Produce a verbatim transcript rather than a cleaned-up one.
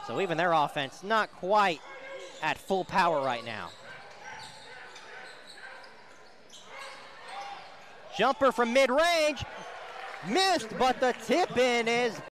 So even their offense not quite at full power right now. Jumper from mid-range, missed, but the tip-in is